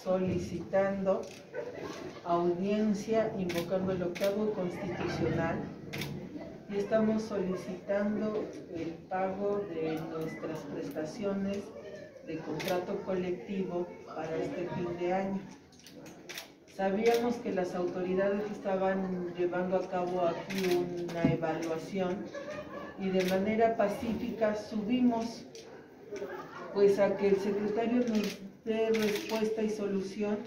solicitando audiencia, invocando el octavo constitucional, y estamos solicitando el pago de nuestras prestaciones de contrato colectivo para este fin de año. Sabíamos que las autoridades estaban llevando a cabo aquí una evaluación y de manera pacífica subimos pues a que el secretario nos dé respuesta y solución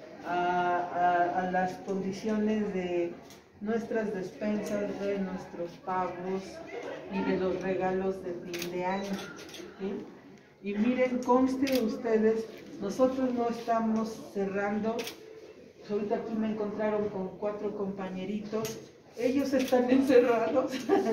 a las condiciones de nuestras despensas, de nuestros pagos y de los regalos de fin de año, ¿sí? Y miren, conste ustedes, nosotros no estamos cerrando. Ahorita aquí me encontraron con 4 compañeritos, ellos están encerrados,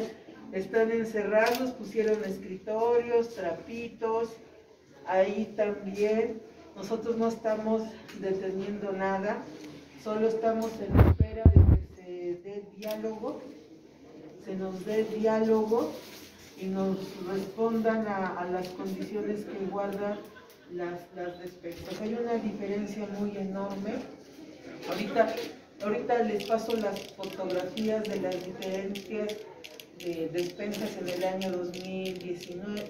pusieron escritorios, trapitos, ahí también. Nosotros no estamos deteniendo nada, solo estamos en espera de que se dé diálogo, se nos dé diálogo y nos respondan a las condiciones que guardan las despensas. Hay una diferencia muy enorme. Ahorita les paso las fotografías de las diferencias de despensas en el año 2019,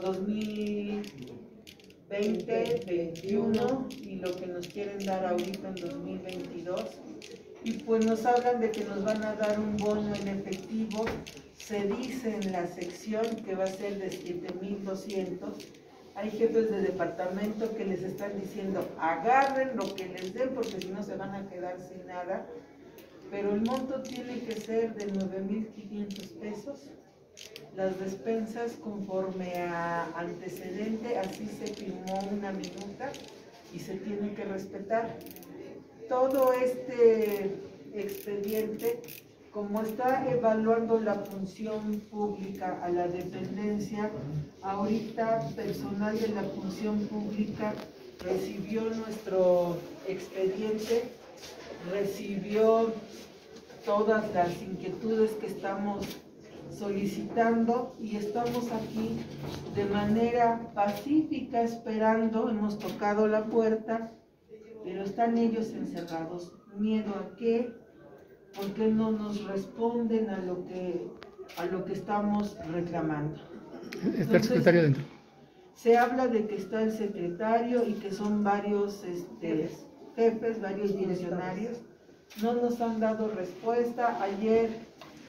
2020, 21 y lo que nos quieren dar ahorita en 2022. Y pues nos hablan de que nos van a dar un bono en efectivo. Se dice en la sección que va a ser de 7,200. Hay jefes de departamento que les están diciendo agarren lo que les den porque si no se van a quedar sin nada, pero el monto tiene que ser de 9,500 pesos. Las despensas conforme a antecedente, así se firmó una minuta y se tiene que respetar. Todo este expediente, como está evaluando la función pública a la dependencia, ahorita personal de la función pública recibió nuestro expediente, recibió todas las inquietudes que estamos solicitando y estamos aquí de manera pacífica esperando. Hemos tocado la puerta, pero están ellos encerrados. ¿Miedo a qué? ¿Por qué no nos responden a lo que estamos reclamando? ¿Está el secretario dentro? Se habla de que está el secretario y que son varios jefes, varios funcionarios. No nos han dado respuesta. Ayer